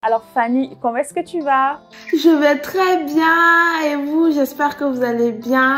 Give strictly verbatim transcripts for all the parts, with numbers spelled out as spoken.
Alors Fanny, comment est-ce que tu vas? Je vais très bien et vous, j'espère que vous allez bien.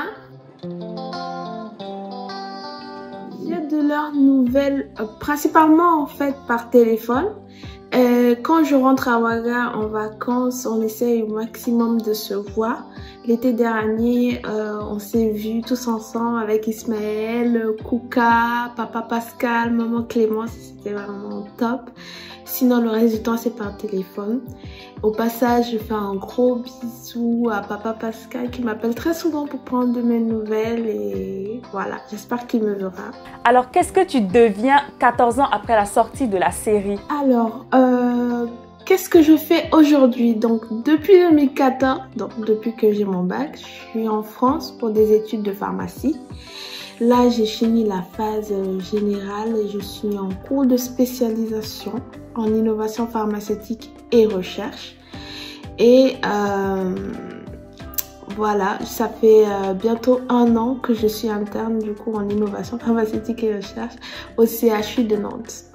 J'ai de leurs nouvelles, euh, principalement en fait par téléphone. Euh, quand je rentre à Ouaga en vacances, on essaye au maximum de se voir. L'été dernier, euh, on s'est vus tous ensemble avec Ismaël, Kouka, Papa Pascal, Maman Clémence, c'était vraiment top. Sinon, le reste du temps, c'est par téléphone. Au passage, je fais un gros bisou à Papa Pascal qui m'appelle très souvent pour prendre de mes nouvelles et voilà, j'espère qu'il me verra. Alors, qu'est-ce que tu deviens quatorze ans après la sortie de la série? Alors, euh, qu'est-ce que je fais aujourd'hui? Donc, depuis deux mille quatorze, donc depuis que j'ai mon bac, je suis en France pour des études de pharmacie. Là, j'ai fini la phase générale et je suis en cours de spécialisation en innovation pharmaceutique et recherche. Et euh, voilà, ça fait euh, bientôt un an que je suis interne du coup en innovation pharmaceutique et recherche au C H U de Nantes.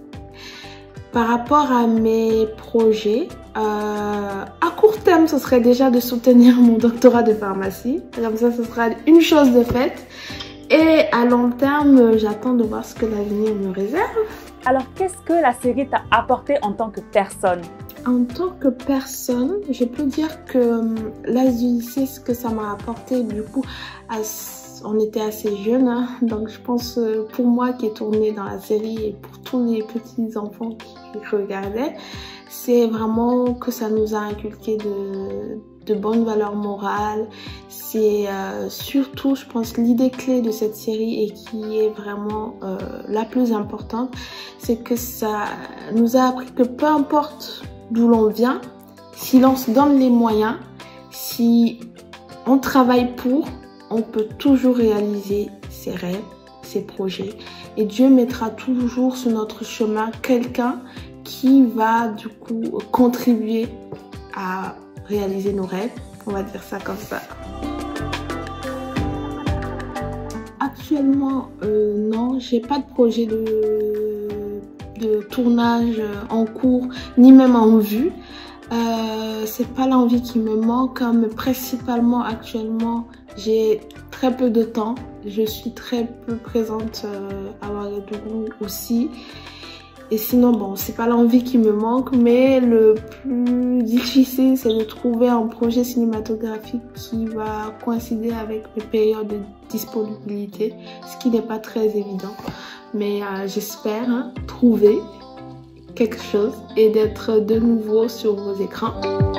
Par rapport à mes projets, euh, à court terme, ce serait déjà de soutenir mon doctorat de pharmacie. Comme ça, ce sera une chose de faite. Et à long terme, j'attends de voir ce que l'avenir me réserve. Alors, qu'est-ce que la série t'a apporté en tant que personne? En tant que personne, je peux dire que l'âge du lycée, ce que ça m'a apporté, du coup, on était assez jeunes. Hein, donc, je pense, pour moi qui est tournée dans la série et pour tous les petits enfants qui regardaient, c'est vraiment que ça nous a inculqué de... de bonnes valeurs morales. C'est euh, surtout, je pense, l'idée clé de cette série et qui est vraiment euh, la plus importante, c'est que ça nous a appris que peu importe d'où l'on vient, si l'on se donne les moyens, si on travaille pour, on peut toujours réaliser ses rêves, ses projets. Et Dieu mettra toujours sur notre chemin quelqu'un qui va du coup contribuer à réaliser nos rêves, on va dire ça comme ça. Actuellement, euh, non, j'ai pas de projet de, de tournage en cours, ni même en vue. Euh, c'est pas l'envie qui me manque, hein, mais principalement actuellement, j'ai très peu de temps. Je suis très peu présente euh, à Ouagadougou aussi. Et sinon, bon, c'est pas l'envie qui me manque, mais le plus difficile, c'est de trouver un projet cinématographique qui va coïncider avec mes périodes de disponibilité, ce qui n'est pas très évident. Mais euh, j'espère hein, trouver quelque chose et d'être de nouveau sur vos écrans.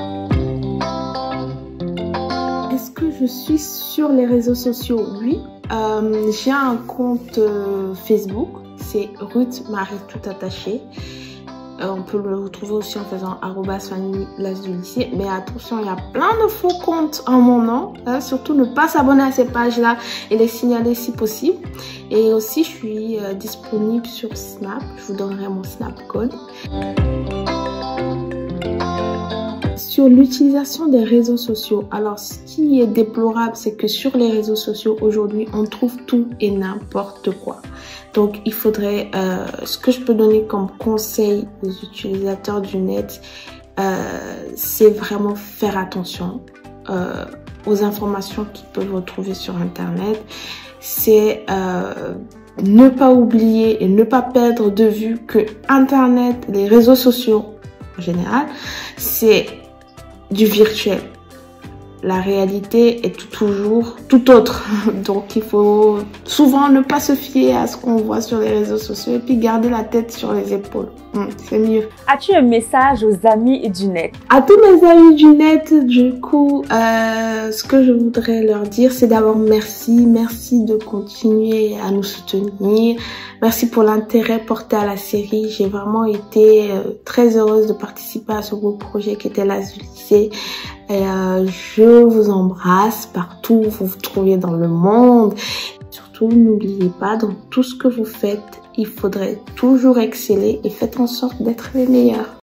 Est-ce que je suis sur les réseaux sociaux? Oui. Euh, j'ai un compte euh, Facebook. C'est Ruth Marie tout attaché. Euh, on peut le retrouver aussi en faisant arobase Fanny l'as du lycée. Mais attention, il y a plein de faux comptes en mon nom. Hein, surtout ne pas s'abonner à ces pages-là et les signaler si possible. Et aussi, je suis euh, disponible sur Snap. Je vous donnerai mon Snap code. Sur l'utilisation des réseaux sociaux, alors ce qui est déplorable, c'est que sur les réseaux sociaux aujourd'hui, on trouve tout et n'importe quoi. Donc il faudrait, euh, ce que je peux donner comme conseil aux utilisateurs du net, euh, c'est vraiment faire attention euh, aux informations qu'ils peuvent retrouver sur Internet. C'est euh, ne pas oublier et ne pas perdre de vue que Internet, les réseaux sociaux en général, c'est du virtuel. La réalité est tout, toujours tout autre. Donc il faut souvent ne pas se fier à ce qu'on voit sur les réseaux sociaux et puis garder la tête sur les épaules. Hum, c'est mieux. As-tu un message aux amis du net? À tous mes amis du net, du coup, euh, ce que je voudrais leur dire, c'est d'abord merci. Merci de continuer à nous soutenir. Merci pour l'intérêt porté à la série. J'ai vraiment été euh, très heureuse de participer à ce beau projet qui était l'As du lycée. Et euh, je vous embrasse partout où vous vous trouvez dans le monde. Surtout, n'oubliez pas, dans tout ce que vous faites, il faudrait toujours exceller et faites en sorte d'être les meilleurs.